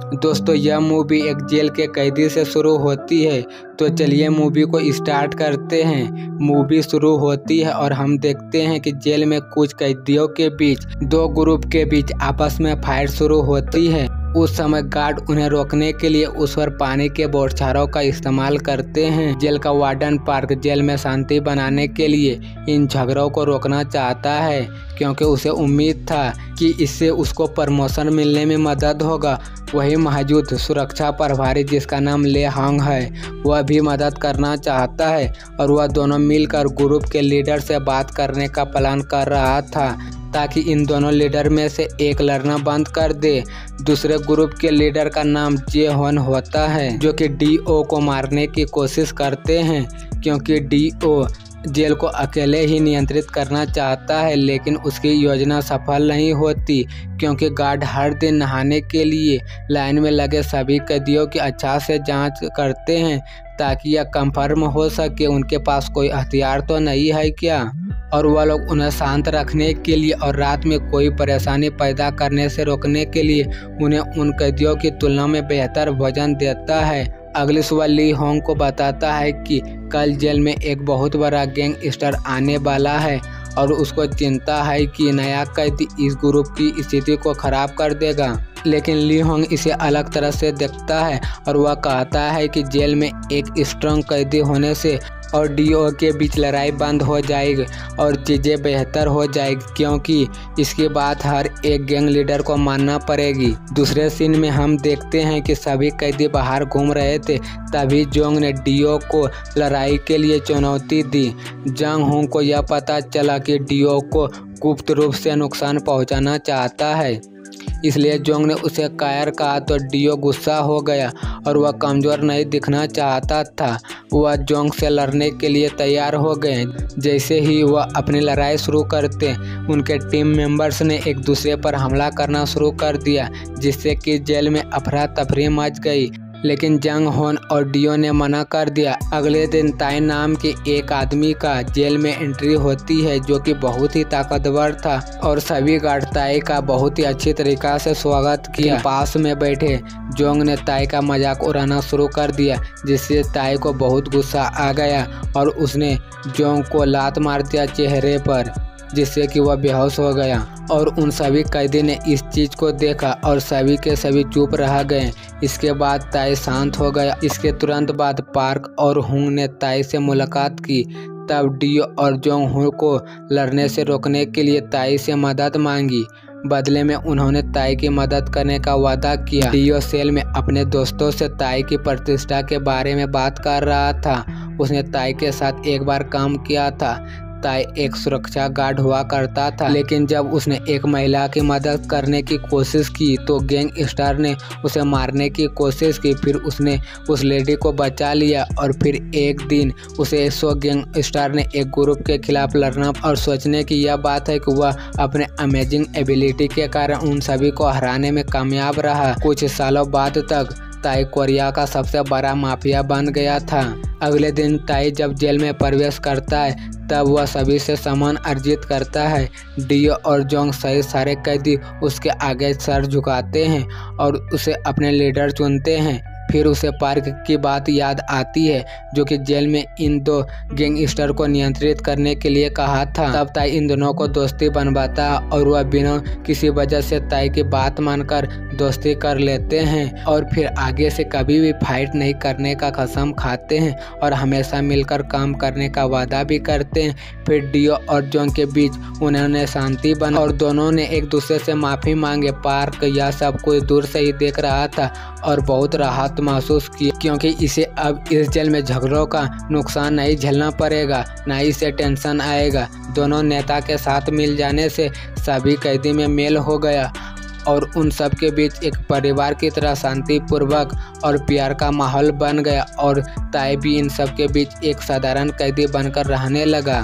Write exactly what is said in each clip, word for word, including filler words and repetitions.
दोस्तों यह मूवी एक जेल के कैदी से शुरू होती है, तो चलिए मूवी को स्टार्ट करते हैं। मूवी शुरू होती है और हम देखते हैं कि जेल में कुछ कैदियों के बीच दो ग्रुप के बीच आपस में फाइट शुरू होती है। उस समय गार्ड उन्हें रोकने के लिए उस पर पानी के बौछारों का इस्तेमाल करते हैं। जेल का वार्डन पार्क जेल में शांति बनाने के लिए इन झगड़ों को रोकना चाहता है, क्योंकि उसे उम्मीद था कि इससे उसको प्रमोशन मिलने में मदद होगा। वही मौजूद सुरक्षा प्रभारी जिसका नाम ले हॉन्ग है, वह भी मदद करना चाहता है और वह दोनों मिलकर ग्रुप के लीडर से बात करने का प्लान कर रहा था, ताकि इन दोनों लीडर में से एक लड़ना बंद कर दे। दूसरे ग्रुप के लीडर का नाम जे होन होता है, जो कि डी.ओ को मारने की कोशिश करते हैं, क्योंकि डी.ओ जेल को अकेले ही नियंत्रित करना चाहता है। लेकिन उसकी योजना सफल नहीं होती, क्योंकि गार्ड हर दिन नहाने के लिए लाइन में लगे सभी कैदियों की अच्छा से जांच करते हैं, ताकि यह कंफर्म हो सके उनके पास कोई हथियार तो नहीं है क्या। और वह लोग उन्हें शांत रखने के लिए और रात में कोई परेशानी पैदा करने से रोकने के लिए उन्हें उन कैदियों की तुलना में बेहतर भोजन देता है। अगली सुबह ली होंग को बताता है कि कल जेल में एक बहुत बड़ा गैंगस्टर आने वाला है और उसको चिंता है कि नया कैदी इस ग्रुप की स्थिति को खराब कर देगा। लेकिन ली होंग इसे अलग तरह से देखता है और वह कहता है कि जेल में एक स्ट्रांग कैदी होने से और डी.ओ के बीच लड़ाई बंद हो जाएगी और चीज़ें बेहतर हो जाएगी, क्योंकि इसके बाद हर एक गैंग लीडर को मानना पड़ेगी। दूसरे सीन में हम देखते हैं कि सभी कैदी बाहर घूम रहे थे, तभी जोंग ने डी.ओ को लड़ाई के लिए चुनौती दी। जंग होंग को यह पता चला कि डी.ओ को गुप्त रूप से नुकसान पहुंचाना चाहता है, इसलिए जोंग ने उसे कायर कहा, तो डी.ओ गुस्सा हो गया और वह कमज़ोर नहीं दिखना चाहता था। वह जोंग से लड़ने के लिए तैयार हो गए। जैसे ही वह अपनी लड़ाई शुरू करते, उनके टीम मेंबर्स ने एक दूसरे पर हमला करना शुरू कर दिया, जिससे कि जेल में अफरा तफरी मच गई। लेकिन जंग होन और डी.ओ ने मना कर दिया। अगले दिन ताई नाम के एक आदमी का जेल में एंट्री होती है, जो कि बहुत ही ताकतवर था और सभी गार्ड ताई का बहुत ही अच्छी तरीका से स्वागत किया। पास में बैठे जोंग ने ताई का मजाक उड़ाना शुरू कर दिया, जिससे ताई को बहुत गुस्सा आ गया और उसने जोंग को लात मार दिया चेहरे पर, जिससे कि वह बेहोश हो गया। और उन सभी कैदी ने इस चीज़ को देखा और सभी के सभी चुप रह गए। इसके बाद ताई शांत हो गया। इसके तुरंत बाद पार्क और हुंग ने ताई से मुलाकात की। तब डी.ओ और जोंग हुंग को लड़ने से रोकने के लिए ताई से मदद मांगी। बदले में उन्होंने ताई की मदद करने का वादा किया। डी.ओ सेल में अपने दोस्तों से ताई की प्रतिष्ठा के बारे में बात कर रहा था। उसने ताई के साथ एक बार काम किया था। ताई एक सुरक्षा गार्ड हुआ करता था, लेकिन जब उसने एक महिला की मदद करने की कोशिश की तो गैंगस्टर ने उसे मारने की कोशिश की। फिर उसने उस लेडी को बचा लिया और फिर एक दिन उसे सो गैंगस्टर ने एक ग्रुप के खिलाफ लड़ना और सोचने की यह बात है कि वह अपने अमेजिंग एबिलिटी के कारण उन सभी को हराने में कामयाब रहा। कुछ सालों बाद तक ताई कोरिया का सबसे बड़ा माफिया बन गया था। अगले दिन ताई जब जेल में प्रवेश करता है, तब वह सभी से सम्मान अर्जित करता है। डी.ओ और जोंग सहित सारे कैदी उसके आगे सर झुकाते हैं और उसे अपने लीडर चुनते हैं। फिर उसे पार्क की बात याद आती है, जो कि जेल में इन दो गैंगस्टर को नियंत्रित करने के लिए कहा था। तब ताई इन दोनों को दोस्ती बनवाता और वह बिना किसी वजह से ताई की बात मानकर दोस्ती कर लेते हैं और फिर आगे से कभी भी फाइट नहीं करने का कसम खाते हैं और हमेशा मिलकर काम करने का वादा भी करते हैं। फिर डी.ओ और जोंग के बीच उन्होंने शांति बना और दोनों ने एक दूसरे से माफ़ी मांगे। पार्क यह सब कुछ दूर से ही देख रहा था और बहुत राहत महसूस की, क्योंकि इसे अब इस जेल में झगड़ों का नुकसान नहीं झेलना पड़ेगा, न ही इसे टेंशन आएगा। दोनों नेता के साथ मिल जाने से सभी कैदी में मेल हो गया और उन सब के बीच एक परिवार की तरह शांतिपूर्वक और प्यार का माहौल बन गया और ताई भी इन सब के बीच एक साधारण कैदी बनकर रहने लगा।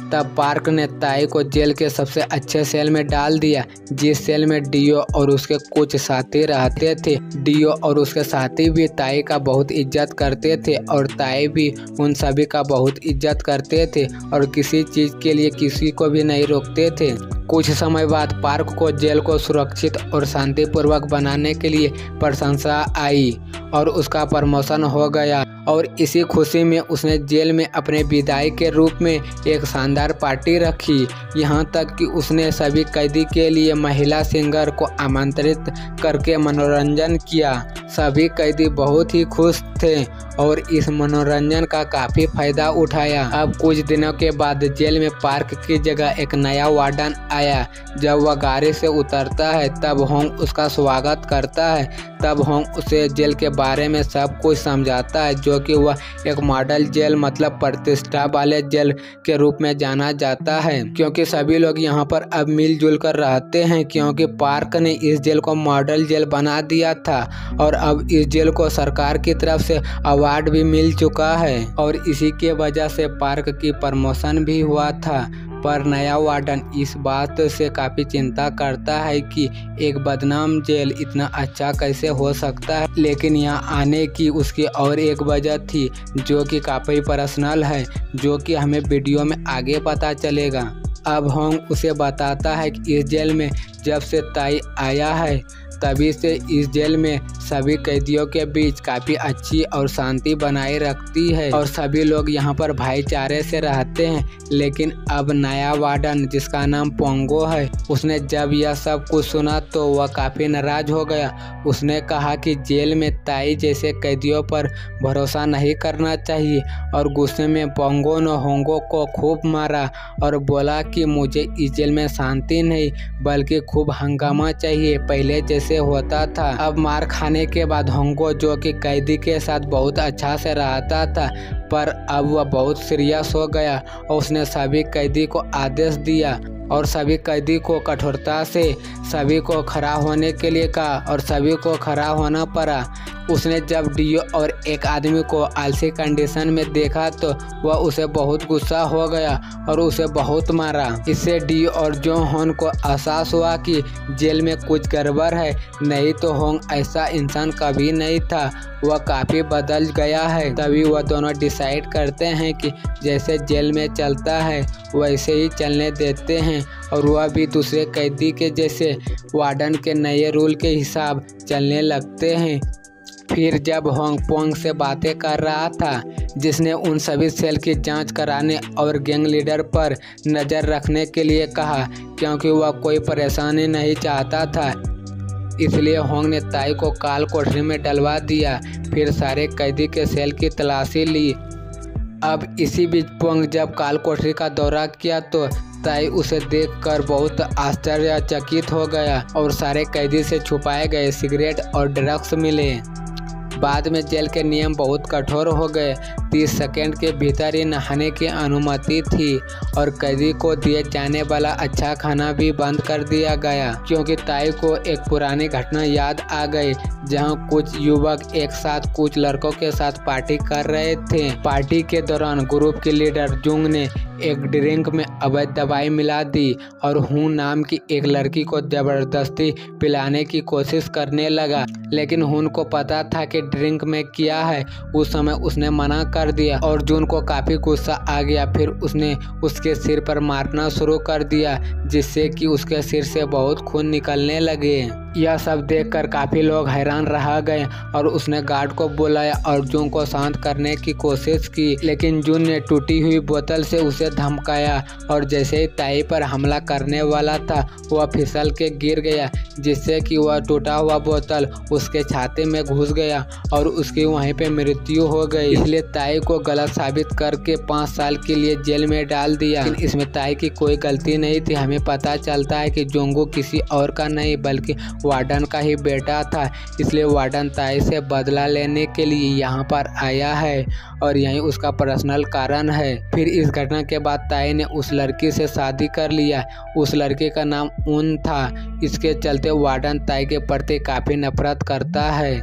तब पार्क ने ताई को जेल के सबसे अच्छे सेल में डाल दिया, जिस सेल में डीओ और उसके कुछ साथी रहते थे। डीओ और उसके साथी भी ताई का बहुत इज्जत करते थे और ताई भी उन सभी का बहुत इज्जत करते थे और किसी चीज़ के लिए किसी को भी नहीं रोकते थे। कुछ समय बाद पार्क को जेल को सुरक्षित और शांतिपूर्वक बनाने के लिए प्रशंसा आई और उसका प्रमोशन हो गया और इसी खुशी में उसने जेल में अपने विदाई के रूप में एक शानदार पार्टी रखी। यहाँ तक कि उसने सभी कैदी के लिए महिला सिंगर को आमंत्रित करके मनोरंजन किया। सभी कैदी बहुत ही खुश थे और इस मनोरंजन का काफ़ी फायदा उठाया। अब कुछ दिनों के बाद जेल में पार्क की जगह एक नया वार्डन आया। जब वह गाड़ी से उतरता है तब होंग उसका स्वागत करता है। तब होंग उसे जेल के बारे में सब कुछ समझाता है, जो कि वह एक मॉडल जेल मतलब प्रतिष्ठा वाले जेल के रूप में जाना जाता है, क्योंकि सभी लोग यहाँ पर अब मिलजुल कर रहते हैं, क्योंकि पार्क ने इस जेल को मॉडल जेल बना दिया था और अब इस जेल को सरकार की तरफ से अवार्ड भी मिल चुका है और इसी के वजह से पार्क की प्रमोशन भी हुआ था। पर नया वार्डन इस बात से काफ़ी चिंता करता है कि एक बदनाम जेल इतना अच्छा कैसे हो सकता है, लेकिन यहाँ आने की उसकी और एक वजह थी जो कि काफ़ी पर्सनल है, जो कि हमें वीडियो में आगे पता चलेगा। अब होंग उसे बताता है कि इस जेल में जब से ताई आया है तभी से इस जेल में सभी कैदियों के बीच काफ़ी अच्छी और शांति बनाए रखती है और सभी लोग यहाँ पर भाईचारे से रहते हैं। लेकिन अब नया वार्डन जिसका नाम पोंगो है, उसने जब यह सब कुछ सुना तो वह काफ़ी नाराज हो गया। उसने कहा कि जेल में ताई जैसे कैदियों पर भरोसा नहीं करना चाहिए और गुस्से में पोंगो ने होंगो को खूब मारा और बोला कि मुझे इस जेल में शांति नहीं बल्कि खूब हंगामा चाहिए, पहले जैसे होता था। अब मार खाने के बाद होंगो, जो कि कैदी के साथ बहुत अच्छा से रहता था, पर अब वह बहुत सीरियस हो गया और उसने सभी कैदी को आदेश दिया और सभी कैदी को कठोरता से सभी को खड़ा होने के लिए कहा और सभी को खड़ा होना पड़ा। उसने जब डीओ और एक आदमी को आलसी कंडीशन में देखा तो वह उसे बहुत गुस्सा हो गया और उसे बहुत मारा। इससे डीओ और जो होंग को एहसास हुआ कि जेल में कुछ गड़बड़ है, नहीं तो होंग ऐसा इंसान कभी नहीं था, वह काफ़ी बदल गया है। तभी वह दोनों डिसाइड करते हैं कि जैसे जेल में चलता है वैसे ही चलने देते हैं और वह भी दूसरे कैदी के जैसे वार्डन के नए रूल के हिसाब चलने लगते हैं। फिर जब होंग पोंग से बातें कर रहा था, जिसने उन सभी सेल की जांच कराने और गैंग लीडर पर नज़र रखने के लिए कहा, क्योंकि वह कोई परेशानी नहीं चाहता था, इसलिए होंग ने ताई को काल कोठरी में डलवा दिया। फिर सारे कैदी के सेल की तलाशी ली। अब इसी बीच पोंग जब काल कोठरी का दौरा किया तो ताई उसे देखकर बहुत आश्चर्यचकित हो गया और सारे कैदी से छुपाए गए सिगरेट और ड्रग्स मिले। बाद में जेल के नियम बहुत कठोर हो गए। तीस सेकंड के भीतर ही नहाने की अनुमति थी और कैदी को दिए जाने वाला अच्छा खाना भी बंद कर दिया गया, क्योंकि ताई को एक पुरानी घटना याद आ गई जहां कुछ युवक एक साथ कुछ लड़कों के साथ पार्टी कर रहे थे। पार्टी के दौरान ग्रुप के लीडर जुंग ने एक ड्रिंक में अवैध दवाई मिला दी और हूं नाम की एक लड़की को जबरदस्ती पिलाने की कोशिश करने लगा, लेकिन हुन को पता था कि ड्रिंक में क्या है। उस समय उसने मना कर दिया और जून को काफी गुस्सा आ गया। फिर उसने उसके सिर पर मारना शुरू कर दिया, जिससे कि उसके सिर से बहुत खून निकलने लगे। यह सब देखकर काफी लोग हैरान रह गए और उसने गार्ड को बुलाया और जून को शांत करने की कोशिश की, लेकिन जून ने टूटी हुई बोतल से उसे धमकाया और जैसे ही ताई पर हमला करने वाला था वह फिसल के गिर गया, जिससे कि वह टूटा हुआ बोतल उसके छाती में घुस गया और उसकी वहीं पे मृत्यु हो गई। इसलिए ताई को गलत साबित करके पाँच साल के लिए जेल में डाल दिया। लेकिन इसमें ताई की कोई गलती नहीं थी। हमें पता चलता है कि जोंगू किसी और का नहीं बल्कि वार्डन का ही बेटा था, इसलिए वार्डन ताई से बदला लेने के लिए यहाँ पर आया है और यही उसका पर्सनल कारण है। फिर इस घटना के बाद ताई ने उस लड़की से शादी कर लिया। उस लड़के का नाम उन था। इसके चलते वार्डन ताई के प्रति काफ़ी नफरत करता है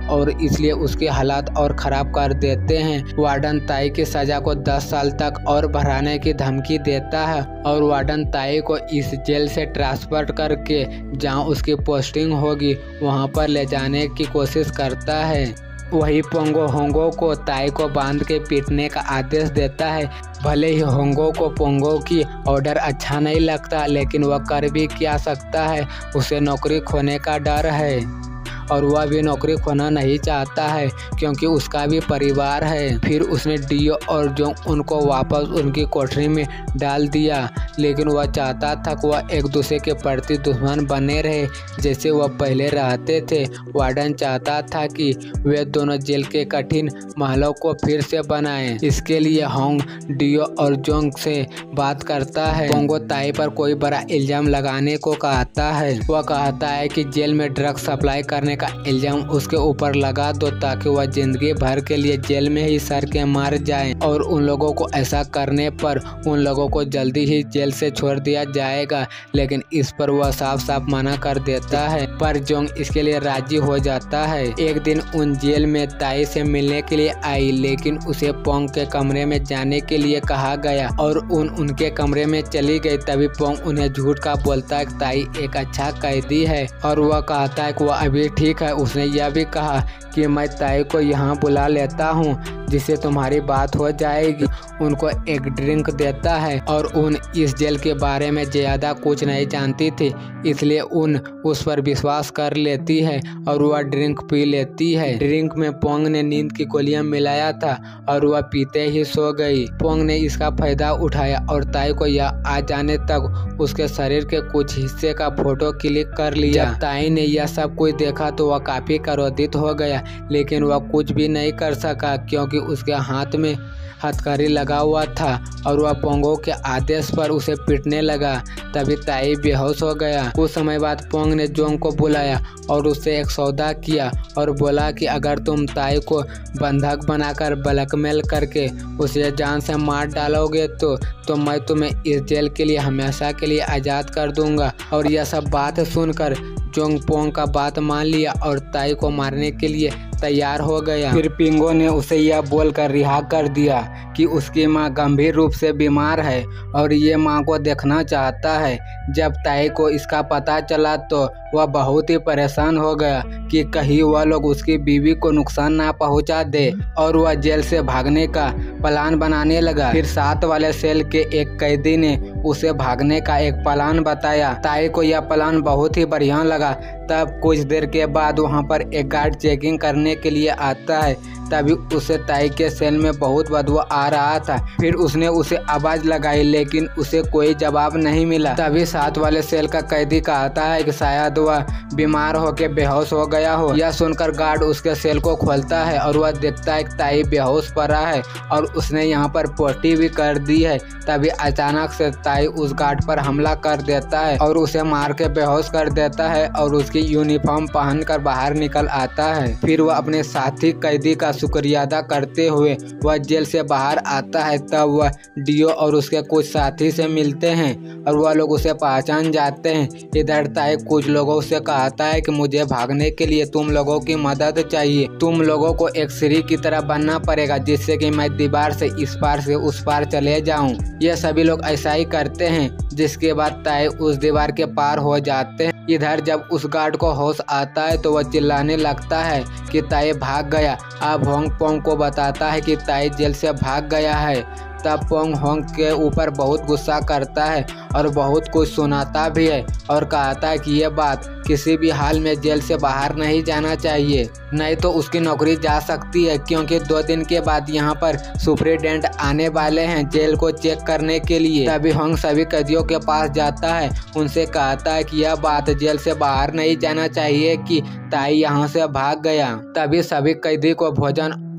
और इसलिए उसके हालात और ख़राब कर देते हैं। वार्डन ताई की सज़ा को दस साल तक और बढ़ाने की धमकी देता है और वार्डन ताई को इस जेल से ट्रांसफ़र करके जहां उसकी पोस्टिंग होगी वहां पर ले जाने की कोशिश करता है। वही पोंगो होंगो को ताई को बांध के पीटने का आदेश देता है। भले ही होंगो को पोंगो की ऑर्डर अच्छा नहीं लगता, लेकिन वह कर भी क्या सकता है, उसे नौकरी खोने का डर है और वह भी नौकरी खोना नहीं चाहता है क्योंकि उसका भी परिवार है। फिर उसने डियो और जोंग उनको वापस उनकी कोठरी में डाल दिया, लेकिन वह चाहता था कि वह एक दूसरे के प्रति दुश्मन बने रहे जैसे वह पहले रहते थे। वार्डन चाहता था कि वे दोनों जेल के कठिन महलों को फिर से बनाएं। इसके लिए होंग डियो और जोंग से बात करता है। पोंगो ताई पर कोई बड़ा इल्जाम लगाने को कहता है। वह कहता है कि जेल में ड्रग्स सप्लाई करने का इल्जाम उसके ऊपर लगा दो ताकि वह जिंदगी भर के लिए जेल में ही सड़ के मर जाए और उन लोगों को ऐसा करने पर उन लोगों को जल्दी ही जेल से छोड़ दिया जाएगा। लेकिन इस पर वह साफ साफ मना कर देता है, पर जोंग इसके लिए राजी हो जाता है। एक दिन उन जेल में ताई से मिलने के लिए आई, लेकिन उसे पोंग के कमरे में जाने के लिए कहा गया और उन उनके कमरे में चली गई। तभी पोंग उन्हें झूठ का बोलता है कि ताई एक अच्छा कैदी है और वह कहता है कि वह अभी ठीक है। उसने यह भी कहा कि मैं ताई को यहाँ बुला लेता हूँ जिससे तुम्हारी बात हो जाएगी। उनको एक ड्रिंक देता है और उन इस जेल के बारे में ज़्यादा कुछ नहीं जानती थी, इसलिए उन उस पर विश्वास कर लेती है और वह ड्रिंक पी लेती है। ड्रिंक में पोंग ने नींद की गोलियां मिलाया था और वह पीते ही सो गई। पोंग ने इसका फायदा उठाया और ताई को यह आ जाने तक उसके शरीर के कुछ हिस्से का फोटो क्लिक कर लिया। जब ताई ने यह सब कुछ देखा तो वह काफी क्रोधित हो गया, लेकिन वह कुछ भी नहीं कर सका क्योंकि उसके हाथ में हथकड़ी लगा हुआ था और वह पोंगो के आदेश पर उसे पीटने लगा। तभी ताई बेहोश हो गया। कुछ समय बाद पोंग ने जोंग को बुलाया और उससे एक सौदा किया और बोला कि अगर तुम ताई को बंधक बनाकर ब्लैकमेल करके उसे जान से मार डालोगे तो तो मैं तुम्हें इस जेल के लिए हमेशा के लिए आज़ाद कर दूंगा। और यह सब बात सुनकर जोंग पोंग का बात मान लिया और ताई को मारने के लिए तैयार हो गया। फिर पिंगो ने उसे यह बोलकर रिहा कर दिया कि उसकी मां गंभीर रूप से बीमार है और ये मां को देखना चाहता है। जब ताई को इसका पता चला तो वह बहुत ही परेशान हो गया कि कहीं वह लोग उसकी बीवी को नुकसान ना पहुंचा दे और वह जेल से भागने का प्लान बनाने लगा। फिर साथ वाले सेल के एक कैदी ने उसे भागने का एक प्लान बताया। ताई को यह प्लान बहुत ही बढ़िया लगा। तब कुछ देर के बाद वहां पर एक गार्ड चेकिंग करने के लिए आता है। तभी उसे ताई के सेल में बहुत बदबू आ रहा था। फिर उसने उसे आवाज लगाई, लेकिन उसे कोई जवाब नहीं मिला। तभी साथ वाले सेल का कैदी कहता है कि शायद वह बीमार होकर बेहोश हो गया हो। यह सुनकर गार्ड उसके सेल को खोलता है और वह देखता है कि ताई बेहोश पड़ा है और उसने यहाँ पर पोटी भी कर दी है। तभी अचानक से ताई उस गार्ड पर हमला कर देता है और उसे मार के बेहोश कर देता है और उसकी यूनिफॉर्म पहनकर बाहर निकल आता है। फिर वह अपने साथी कैदी का शुक्रिया अदा करते हुए वह जेल से बाहर आता है। तब वह डियो और उसके कुछ साथी से मिलते हैं और वह लोग उसे पहचान जाते हैं। इधर ताई कुछ लोगों से कहता है कि मुझे भागने के लिए तुम लोगों की मदद चाहिए। तुम लोगों को एक सीढ़ी की तरह बनना पड़ेगा जिससे कि मैं दीवार से इस पार से उस पार चले जाऊं। ये सभी लोग ऐसा ही करते हैं, जिसके बाद ताई उस दीवार के पार हो जाते हैं। इधर जब उस गार्ड को होश आता है तो वह चिल्लाने लगता है कि ताई भाग गया। अब होंग पोंग को बताता है कि ताई जेल से भाग गया है। तब पोंग होंग के ऊपर बहुत गुस्सा करता है और बहुत कुछ सुनाता भी है और कहता है कि यह बात किसी भी हाल में जेल से बाहर नहीं जाना चाहिए, नहीं तो उसकी नौकरी जा सकती है, क्योंकि दो दिन के बाद यहाँ पर सुपरिटेंडेंट आने वाले हैं जेल को चेक करने के लिए। तभी होंग सभी कैदियों के पास जाता है, उनसे कहता है कि यह बात जेल से बाहर नहीं जाना चाहिए कि ताई यहाँ से भाग गया। तभी सभी कैदी को भोजन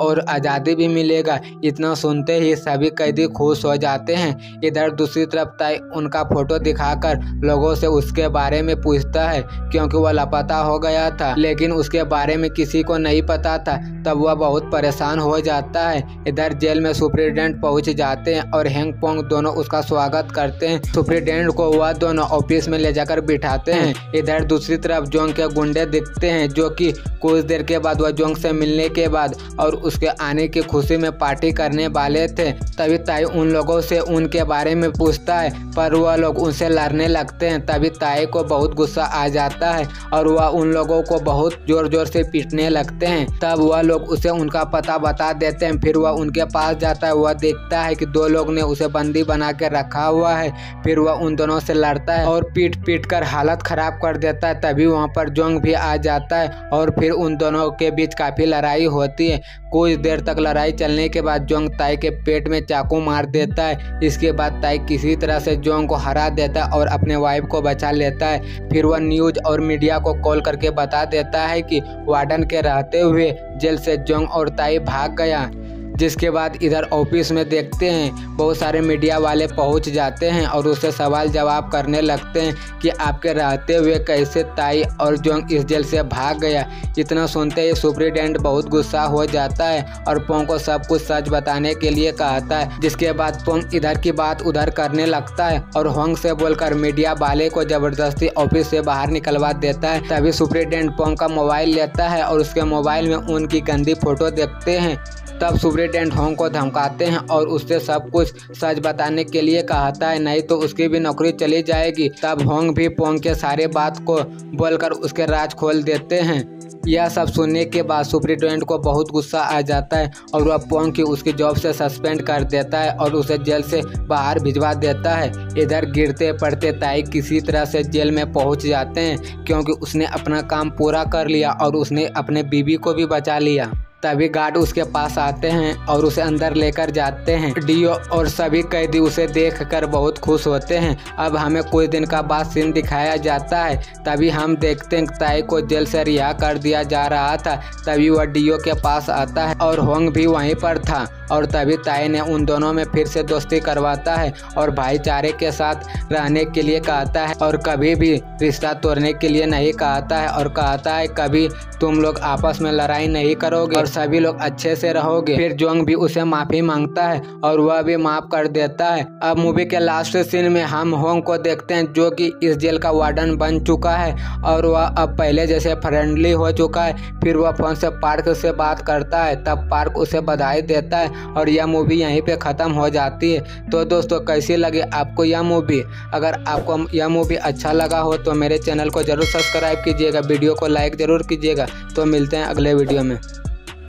और आज़ादी भी मिलेगा। इतना सुनते ही सभी कैदी खुश हो जाते हैं। इधर दूसरी तरफ ताई उनका फोटो दिखाकर लोगों से उसके बारे में पूछता है, क्योंकि वह लापता हो गया था लेकिन उसके बारे में किसी को नहीं पता था। तब वह बहुत परेशान हो जाता है। इधर जेल में सुप्रीटेंडेंट पहुंच जाते हैं और हैंग पोंग दोनों उसका स्वागत करते हैं। सुप्रीटेंडेंट को वह दोनों ऑफिस में ले जाकर बिठाते हैं। इधर दूसरी तरफ जोंग के गुंडे दिखते हैं, जो कि कुछ देर के बाद वह जोंग से मिलने के बाद और उसके आने की खुशी में पार्टी करने वाले थे। तभी ताई उन लोगों से उनके बारे में पूछता है, पर वह लोग उनसे लड़ने लगते हैं। तभी ताई को बहुत गुस्सा आ जाता है और वह उन लोगों को बहुत जोर जोर से पीटने लगते हैं। तब वह लोग उसे उनका पता बता देते हैं। फिर वह उनके पास जाता है। वह देखता है कि दो लोग ने उसे बंदी बना के रखा हुआ है। फिर वह उन दोनों से लड़ता है और पीट पीट कर हालत खराब कर देता है। तभी वहाँ पर जोंग भी आ जाता है और फिर उन दोनों के बीच काफी लड़ाई होती है। कुछ देर तक लड़ाई चलने के बाद जोंग ताई के पेट में चाकू मार देता है। इसके बाद ताई किसी तरह से जोंग को हरा देता है और अपने वाइफ को बचा लेता है। फिर वह न्यूज और मीडिया को कॉल करके बता देता है कि वार्डन के रहते हुए जेल से जोंग और ताई भाग गया। जिसके बाद इधर ऑफिस में देखते हैं बहुत सारे मीडिया वाले पहुंच जाते हैं और उससे सवाल जवाब करने लगते हैं कि आपके रहते हुए कैसे ताई और जोंग इस जेल से भाग गया। इतना सुनते ही सुप्रीटेंडेंट बहुत गुस्सा हो जाता है और पोंग को सब कुछ सच बताने के लिए कहता है। जिसके बाद पोंग इधर की बात उधर करने लगता है और होंग से बोलकर मीडिया वाले को जबरदस्ती ऑफिस से बाहर निकलवा देता है। तभी सुप्रीटेंडेंट पोंग का मोबाइल लेता है और उसके मोबाइल में उनकी गंदी फोटो देखते हैं। तब सुप्रीटेंडेंट होंग को धमकाते हैं और उससे सब कुछ सच बताने के लिए कहता है, नहीं तो उसकी भी नौकरी चली जाएगी। तब होंग भी पोंग के सारे बात को बोलकर उसके राज खोल देते हैं। यह सब सुनने के बाद सुप्रीटेंडेंट को बहुत गुस्सा आ जाता है और वह पोंग की उसकी जॉब से सस्पेंड कर देता है और उसे जेल से बाहर भिजवा देता है। इधर गिरते पड़ते ताई किसी तरह से जेल में पहुंच जाते हैं, क्योंकि उसने अपना काम पूरा कर लिया और उसने अपने बीवी को भी बचा लिया। तभी गार्ड उसके पास आते हैं और उसे अंदर लेकर जाते हैं। डीओ और सभी कैदी उसे देखकर बहुत खुश होते हैं। अब हमें कुछ दिन का बाद सीन दिखाया जाता है। तभी हम देखते हैं ताई को जेल से रिहा कर दिया जा रहा था। तभी वह डीओ के पास आता है और होंग भी वहीं पर था और तभी ताई ने उन दोनों में फिर से दोस्ती करवाता है और भाईचारे के साथ रहने के लिए कहता है और कभी भी रिश्ता तोड़ने के लिए नहीं कहता है और कहता है कभी तुम लोग आपस में लड़ाई नहीं करोगे और सभी लोग अच्छे से रहोगे। फिर जोंग भी उसे माफी मांगता है और वह भी माफ कर देता है। अब मूवी के लास्ट सीन में हम होंग को देखते हैं, जो कि इस जेल का वार्डन बन चुका है और वह अब पहले जैसे फ्रेंडली हो चुका है। फिर वह फोन से पार्क से बात करता है। तब पार्क उसे बधाई देता है और यह मूवी यहीं पे ख़त्म हो जाती है। तो दोस्तों कैसी लगी आपको यह मूवी? अगर आपको यह मूवी अच्छा लगा हो तो मेरे चैनल को जरूर सब्सक्राइब कीजिएगा, वीडियो को लाइक ज़रूर कीजिएगा। तो मिलते हैं अगले वीडियो में।